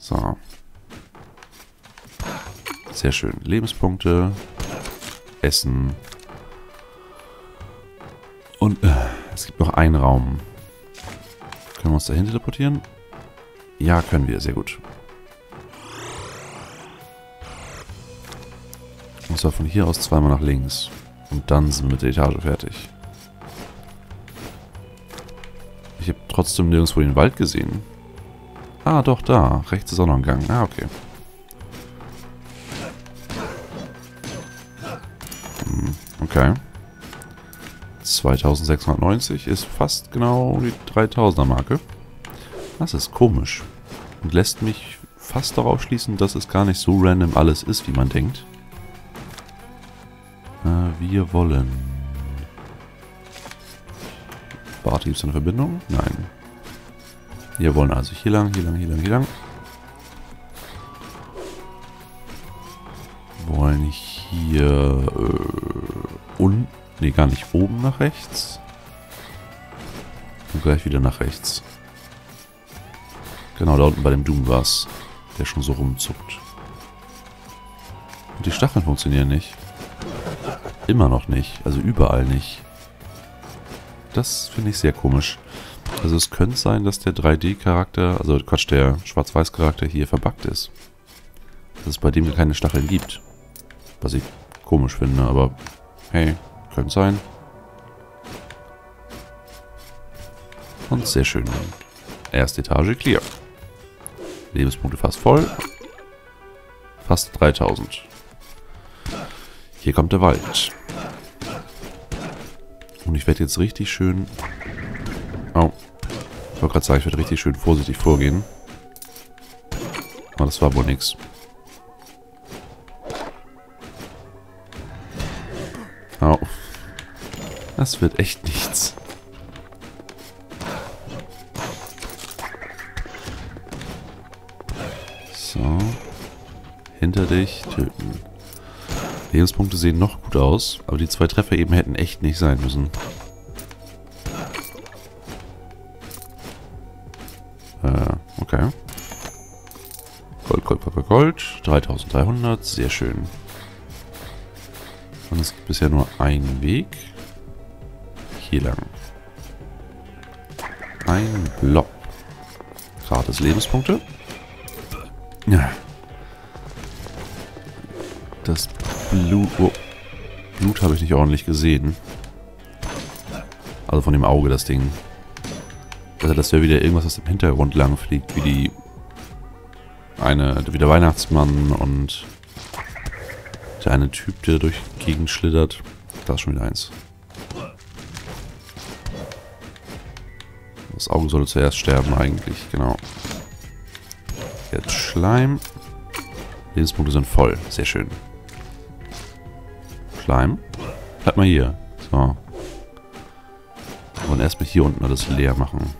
So. Sehr schön. Lebenspunkte. Essen. Und es gibt noch einen Raum. Können wir uns dahin teleportieren? Ja, können wir. Sehr gut. Und zwar von hier aus zweimal nach links. Und dann sind wir mit der Etage fertig. Ich habe trotzdem nirgendwo den Wald gesehen. Ah, doch, da. Rechts ist auch noch ein Gang. Ah, okay. Okay. 2690 ist fast genau die 3000er Marke. Das ist komisch. Und lässt mich fast darauf schließen, dass es gar nicht so random alles ist, wie man denkt. Wir wollen... Warte, gibt es eine Verbindung? Nein. Wir wollen also hier lang, hier lang, hier lang, hier lang. Wollen hier... unten... Ne, gar nicht oben nach rechts. Und gleich wieder nach rechts. Genau, da unten bei dem Doom war es, der schon so rumzuckt. Und die Stacheln funktionieren nicht. Immer noch nicht. Also überall nicht. Das finde ich sehr komisch. Also es könnte sein, dass der 3D-Charakter, also Quatsch, der Schwarz-Weiß-Charakter hier verbuggt ist. Dass es bei dem keine Stacheln gibt. Was ich komisch finde, aber hey, könnte sein. Und sehr schön. Erste Etage clear. Lebenspunkte fast voll. Fast 3000. Hier kommt der Wald. Und ich werde jetzt richtig schön... Oh. Ich wollte gerade sagen, ich werde richtig schön vorsichtig vorgehen. Aber das war wohl nix. Oh. Das wird echt nichts. So. Hinter dich töten. Lebenspunkte sehen noch gut aus, aber die 2 Treffer eben hätten echt nicht sein müssen. Okay. Gold, Gold, Gold, Gold. 3300, sehr schön. Und es gibt bisher nur einen Weg. Hier lang. Ein Block. Gratis Lebenspunkte. Ja. Das Blut... Oh. Blut habe ich nicht ordentlich gesehen. Also von dem Auge, das Ding. Also das wäre wieder irgendwas, was im Hintergrund lang fliegt, wie der Weihnachtsmann und der eine Typ, der durch die Gegend schlittert. Da ist schon wieder eins. Das Auge sollte zuerst sterben eigentlich, genau. Jetzt Schleim. Lebenspunkte sind voll, sehr schön. Schleim. Bleib mal hier. So. Und erstmal hier unten alles leer machen.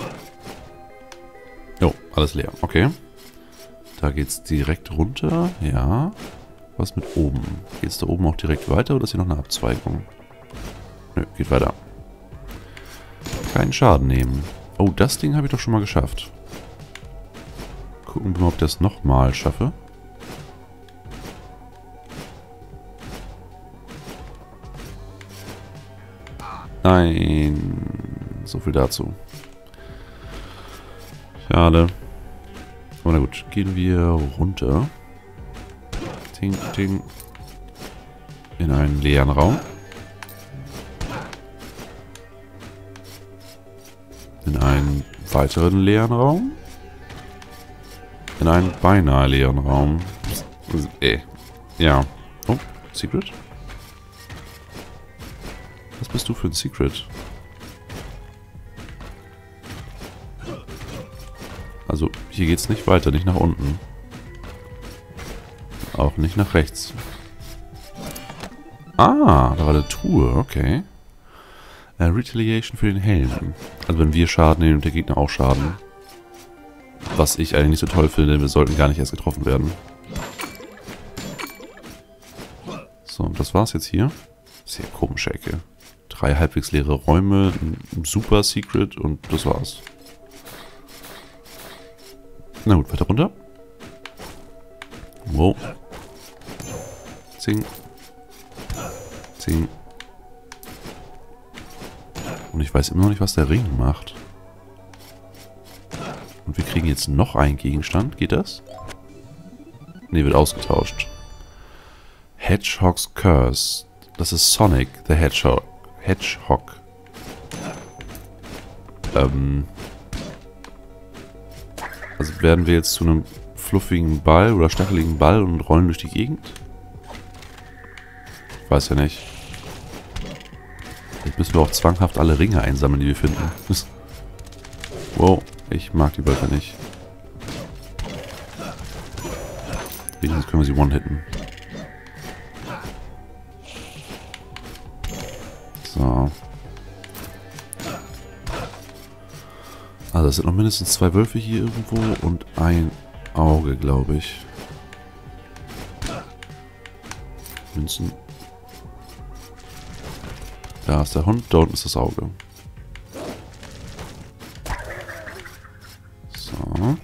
Jo, alles leer. Okay. Da geht's direkt runter. Ja. Was mit oben? Geht's da oben auch direkt weiter oder ist hier noch eine Abzweigung? Nö, geht weiter. Keinen Schaden nehmen. Oh, das Ding habe ich doch schon mal geschafft. Gucken wir mal, ob ich das nochmal schaffe. Nein. So viel dazu. Schade. Aber na gut, gehen wir runter. Ting, ting. In einen leeren Raum. In einen weiteren leeren Raum. In einen beinahe leeren Raum. Ja. Oh, Secret? Was bist du für ein Secret? Also, hier geht's nicht weiter, nicht nach unten. Auch nicht nach rechts. Ah, da war eine Truhe, okay. Retaliation für den Helm. Also wenn wir Schaden nehmen und der Gegner auch Schaden. Was ich eigentlich nicht so toll finde, denn wir sollten gar nicht erst getroffen werden. So, und das war's jetzt hier. Sehr komische Ecke. 3 halbwegs leere Räume, ein super Secret und das war's. Na gut, weiter runter. Wow. Zing. Zing. Und ich weiß immer noch nicht, was der Ring macht. Und wir kriegen jetzt noch einen Gegenstand. Geht das? Ne, wird ausgetauscht. Hedgehog's Curse. Das ist Sonic the Hedgehog. Also werden wir jetzt zu einem fluffigen Ball oder stacheligen Ball und rollen durch die Gegend? Ich weiß ja nicht. Jetzt müssen wir auch zwanghaft alle Ringe einsammeln, die wir finden. Wow, ich mag die Wölfe nicht. Wenigstens können wir sie one-hitten. So. Also es sind noch mindestens 2 Wölfe hier irgendwo und ein Auge, glaube ich. Münzen. Da ist der Hund, da unten ist das Auge. So.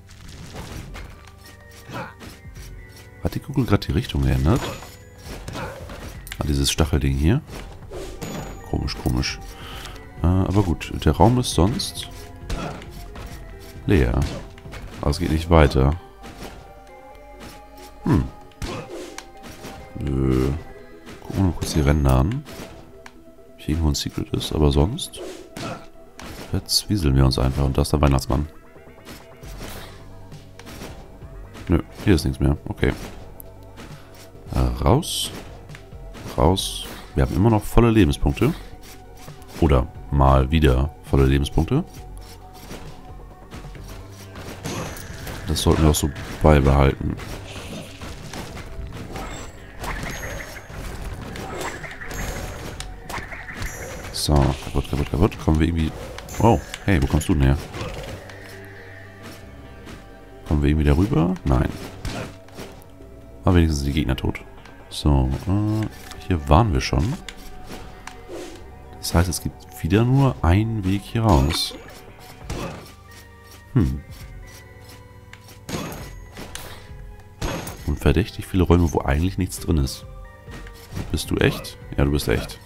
Hat die Kugel gerade die Richtung geändert? Ah, dieses Stachelding hier. Komisch, komisch. Aber gut, der Raum ist sonst leer. Aber es geht nicht weiter. Gucken wir mal kurz die Ränder an. Ob hier irgendwo ein Secret ist, aber sonst verzwieseln wir uns einfach. Und da ist der Weihnachtsmann. Nö, hier ist nichts mehr. Okay. Raus. Raus. Wir haben immer noch volle Lebenspunkte. Oder mal wieder volle Lebenspunkte. Das sollten wir auch so beibehalten. So, kaputt, kaputt, kaputt. Kommen wir irgendwie... Oh, hey, wo kommst du denn her? Kommen wir irgendwie darüber? Nein. Aber wenigstens sind die Gegner tot. So, hier waren wir schon. Das heißt, es gibt wieder nur einen Weg hier raus. Und verdächtig viele Räume, wo eigentlich nichts drin ist. Bist du echt? Ja, du bist echt.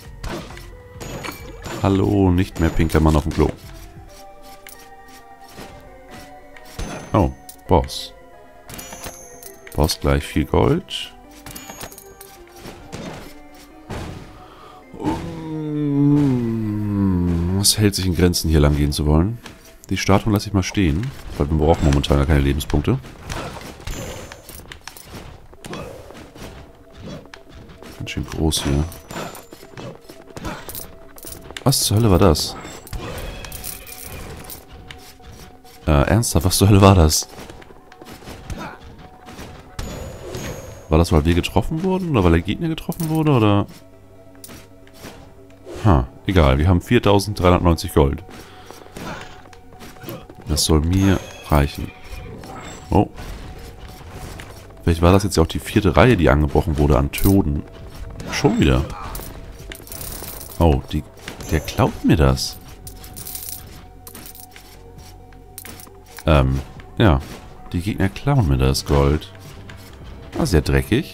Hallo, nicht mehr pinker Mann auf dem Klo. Oh, Boss. Boss gleich viel Gold. Was hält sich in Grenzen, hier lang gehen zu wollen? Die Statuen lasse ich mal stehen, weil wir brauchen momentan gar keine Lebenspunkte. Ganz schön groß hier. Was zur Hölle war das? Ernsthaft, was zur Hölle war das? War das, weil wir getroffen wurden? Oder weil der Gegner getroffen wurde? Oder... egal. Wir haben 4.390 Gold. Das soll mir reichen. Oh. Vielleicht war das jetzt ja auch die 4. Reihe, die angebrochen wurde an Toden. Schon wieder. Oh, der klaut mir das. Ja. Die Gegner klauen mir das Gold. Ah, sehr dreckig.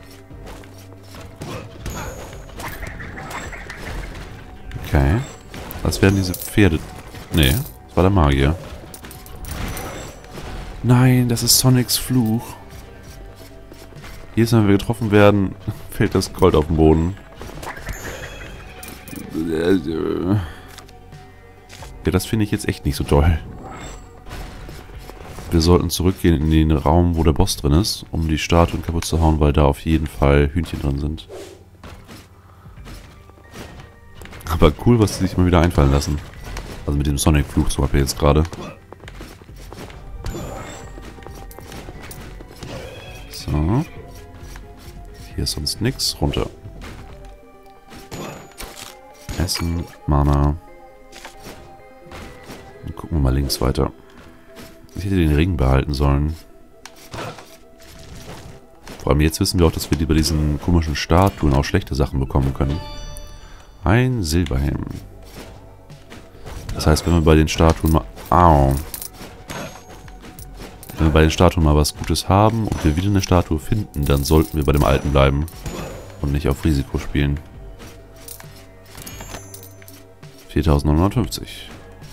Okay. Was werden diese Pferde... Nee, das war der Magier. Nein, das ist Sonics Fluch. Jedes Mal, wenn wir getroffen werden, fällt das Gold auf den Boden. Ja, das finde ich jetzt echt nicht so toll. Wir sollten zurückgehen in den Raum, wo der Boss drin ist, um die Statuen kaputt zu hauen, weil da auf jeden Fall Hühnchen drin sind. Aber cool, was sie sich mal wieder einfallen lassen. Also mit dem Sonic-Fluch zum Beispiel jetzt gerade. So. Hier ist sonst nichts. Runter. Essen, Mana. Dann gucken wir mal links weiter. Ich hätte den Ring behalten sollen. Vor allem jetzt wissen wir auch, dass wir bei diesen komischen Statuen auch schlechte Sachen bekommen können. Ein Silberhelm. Das heißt, wenn wir bei den Statuen mal... Au. Wenn wir bei den Statuen mal was Gutes haben und wir wieder eine Statue finden, dann sollten wir bei dem alten bleiben. Und nicht auf Risiko spielen. 4950.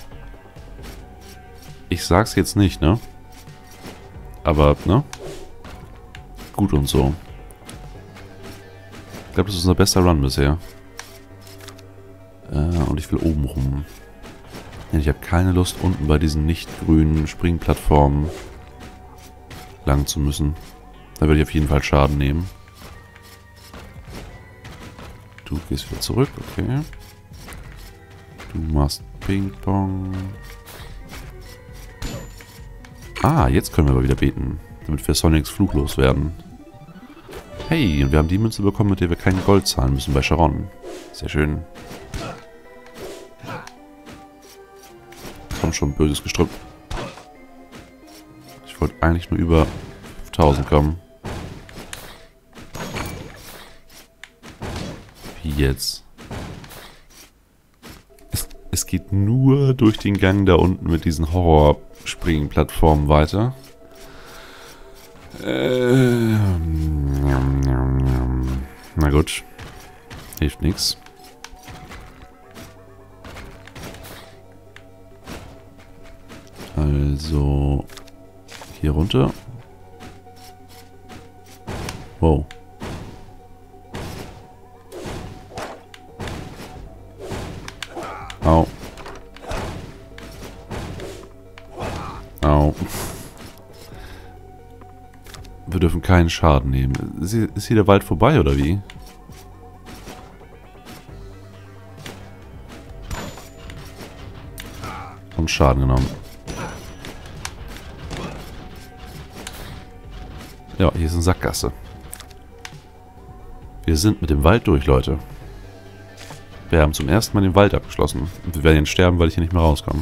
Ich sag's jetzt nicht, ne? Aber, ne? Gut und so. Ich glaube, das ist unser bester Run bisher. Und ich will oben rum. Ich habe keine Lust, unten bei diesen nicht grünen Springplattformen lang zu müssen. Da würde ich auf jeden Fall Schaden nehmen. Du gehst wieder zurück, okay. Du machst Ping-Pong. Ah, jetzt können wir aber wieder beten, damit wir Sonics Fluch loswerden. Hey, und wir haben die Münze bekommen, mit der wir kein Gold zahlen müssen bei Charon. Sehr schön. Komm schon, böses Gestrüpp. Ich wollte eigentlich nur über 5000 kommen. Wie jetzt? Es geht nur durch den Gang da unten mit diesen Horror-Springen-Plattformen weiter. Na gut. Hilft nichts. Also hier runter. Wow. Au. Au. Wir dürfen keinen Schaden nehmen. Ist hier der Wald vorbei, oder wie? Und Schaden genommen. Ja, hier ist eine Sackgasse. Wir sind mit dem Wald durch, Leute. Wir haben zum ersten Mal den Wald abgeschlossen. Und wir werden jetzt sterben, weil ich hier nicht mehr rauskomme.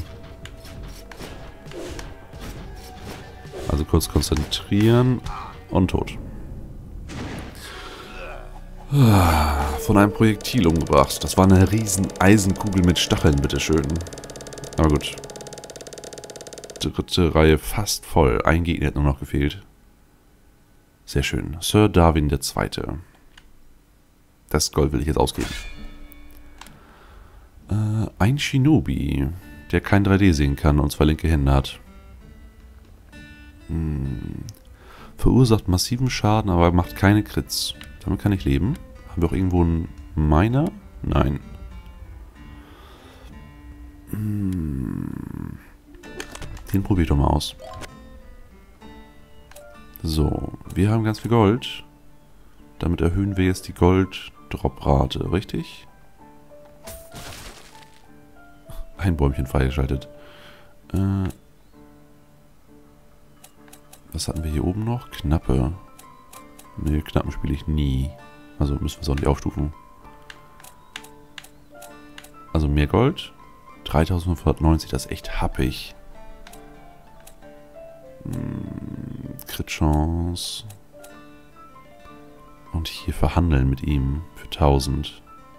Also kurz konzentrieren und tot. Von einem Projektil umgebracht. Das war eine riesen Eisenkugel mit Stacheln, bitteschön. Aber gut. Dritte Reihe fast voll. Ein Gegner hat nur noch gefehlt. Sehr schön. Sir Darwin II. Das Gold will ich jetzt ausgeben. Ein Shinobi, der kein 3D sehen kann und 2 linke Hände hat. Verursacht massiven Schaden, aber macht keine Crits. Damit kann ich leben. Haben wir auch irgendwo einen Miner? Nein. Den probiere ich doch mal aus. So, wir haben ganz viel Gold. Damit erhöhen wir jetzt die Gold-Drop-Rate, richtig? Ein Bäumchen freigeschaltet. Was hatten wir hier oben noch? Knappe. Ne, Knappen spiele ich nie. Also müssen wir es auch nicht aufstufen. Also mehr Gold. 3590, das ist echt happig. Crit-Chance. Und hier verhandeln mit ihm für 1000.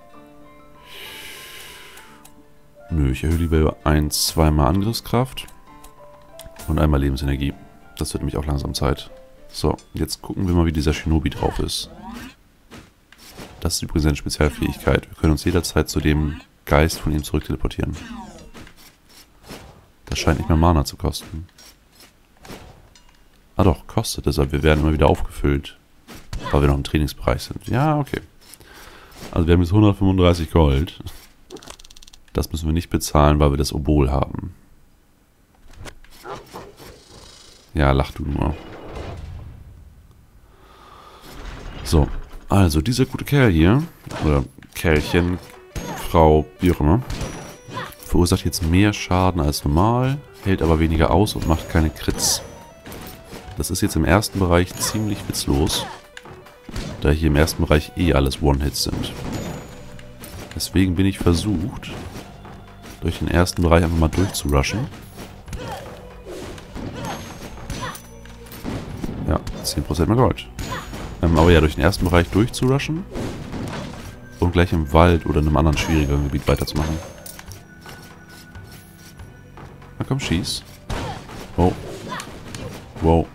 Nö, ich erhöhe lieber 2 Mal Angriffskraft und einmal Lebensenergie. Das wird nämlich auch langsam Zeit. So, jetzt gucken wir mal, wie dieser Shinobi drauf ist. Das ist übrigens eine Spezialfähigkeit. Wir können uns jederzeit zu dem Geist von ihm zurück teleportieren. Das scheint nicht mehr Mana zu kosten. Ah doch, kostet es, aber wir werden immer wieder aufgefüllt. Weil wir noch im Trainingsbereich sind. Ja, okay. Also wir haben jetzt 135 Gold. Das müssen wir nicht bezahlen, weil wir das Obol haben. Ja, lach du nur. So, also dieser gute Kerl hier, oder Kerlchen, Frau, wie auch immer, verursacht jetzt mehr Schaden als normal, hält aber weniger aus und macht keine Crits. Das ist jetzt im ersten Bereich ziemlich witzlos, da hier im ersten Bereich eh alles One-Hits sind. Deswegen bin ich versucht, durch den ersten Bereich einfach mal durchzurushen. Ja, 10% mehr Gold. Aber ja, durch den ersten Bereich durchzurushen und gleich im Wald oder in einem anderen schwierigeren Gebiet weiterzumachen. Na komm, schieß. Oh. Wow.